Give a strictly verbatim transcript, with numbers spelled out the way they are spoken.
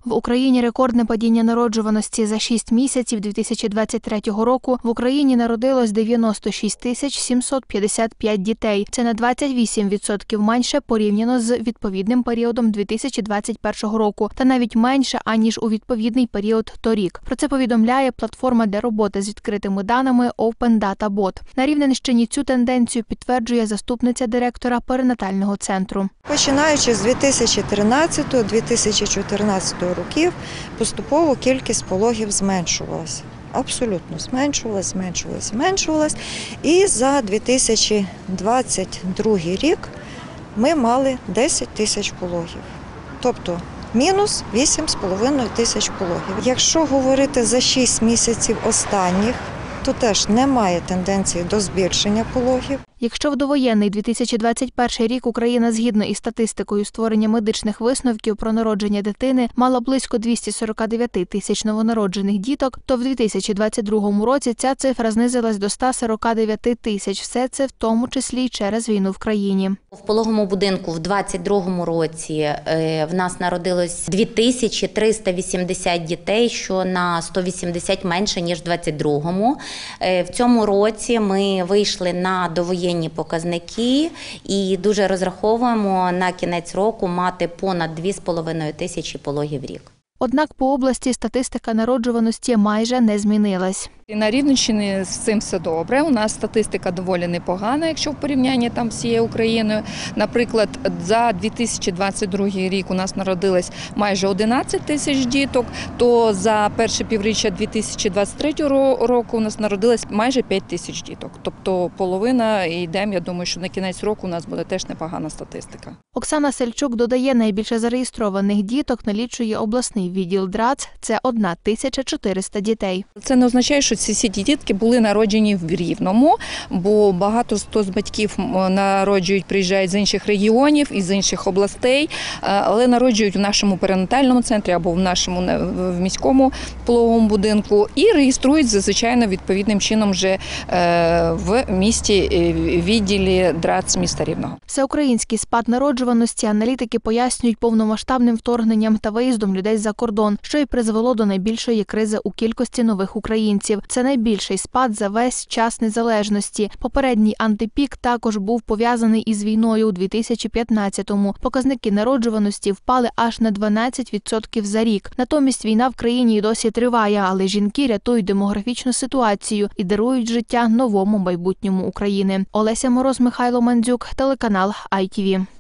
В Україні рекордне падіння народжуваності. За шість місяців дві тисячі двадцять третього року в Україні народилось дев'яносто шість тисяч сімсот п'ятдесят п'ять дітей. Це на двадцять вісім відсотків менше порівняно з відповідним періодом дві тисячі двадцять першого року, та навіть менше, аніж у відповідний період торік. Про це повідомляє платформа для роботи з відкритими даними Open Data Bot. На Рівненщині цю тенденцію підтверджує заступниця директора перинатального центру. Починаючи з дві тисячі тринадцятого - дві тисячі чотирнадцятого років, поступово кількість пологів зменшувалася. Абсолютно зменшувалась, зменшувалась, зменшувалась. І за дві тисячі двадцять другий рік ми мали десять тисяч пологів. Тобто мінус вісім з половиною тисяч пологів. Якщо говорити за шість місяців останніх, то теж немає тенденції до збільшення пологів. Якщо в довоєнний дві тисячі двадцять перший рік Україна згідно із статистикою створення медичних висновків про народження дитини мала близько двісті сорок дев'ять тисяч новонароджених діток, то в дві тисячі двадцять другому році ця цифра знизилась до ста сорока дев'яти тисяч. Все це в тому числі й через війну в країні. В пологовому будинку в двадцять другому році в нас народилось дві тисячі триста вісімдесят дітей, що на сто вісімдесят менше, ніж в двадцять другому. В цьому році ми вийшли на довоєнні показники і дуже розраховуємо на кінець року мати понад дві з половиною тисячі пологів в рік. Однак по області статистика народжуваності майже не змінилась. На Рівненщині з цим все добре. У нас статистика доволі непогана, якщо в порівнянні там з всією Україною. Наприклад, за дві тисячі двадцять другий рік у нас народилось майже одинадцять тисяч діток, то за перше півріччя дві тисячі двадцять третього року у нас народилось майже п'ять тисяч діток. Тобто половина, і йдемо, я думаю, що на кінець року у нас буде теж непогана статистика. Оксана Сельчук додає, найбільше зареєстрованих діток налічує обласний відділ ДРАЦ – це одна тисяча чотириста дітей. Це не означає, що ці всі дітки були народжені в Рівному, бо багато хто з батьків народжують, приїжджають з інших регіонів і з інших областей, але народжують в нашому перинатальному центрі або в нашому в міському пологовому будинку і реєструють, звичайно, відповідним чином вже в місті відділі ДРАЦ міста Рівного. Всеукраїнський спад народжуваності аналітики пояснюють повномасштабним вторгненням та виїздом людей за кордон, що й призвело до найбільшої кризи у кількості нових українців. Це найбільший спад за весь час незалежності. Попередній антипік також був пов'язаний із війною у дві тисячі п'ятнадцятому. Показники народжуваності впали аж на дванадцять відсотків за рік. Натомість війна в країні й досі триває, але жінки рятують демографічну ситуацію і дарують життя новому майбутньому України. Олеся Мороз, Михайло Мандзюк, телеканал ай ті ві.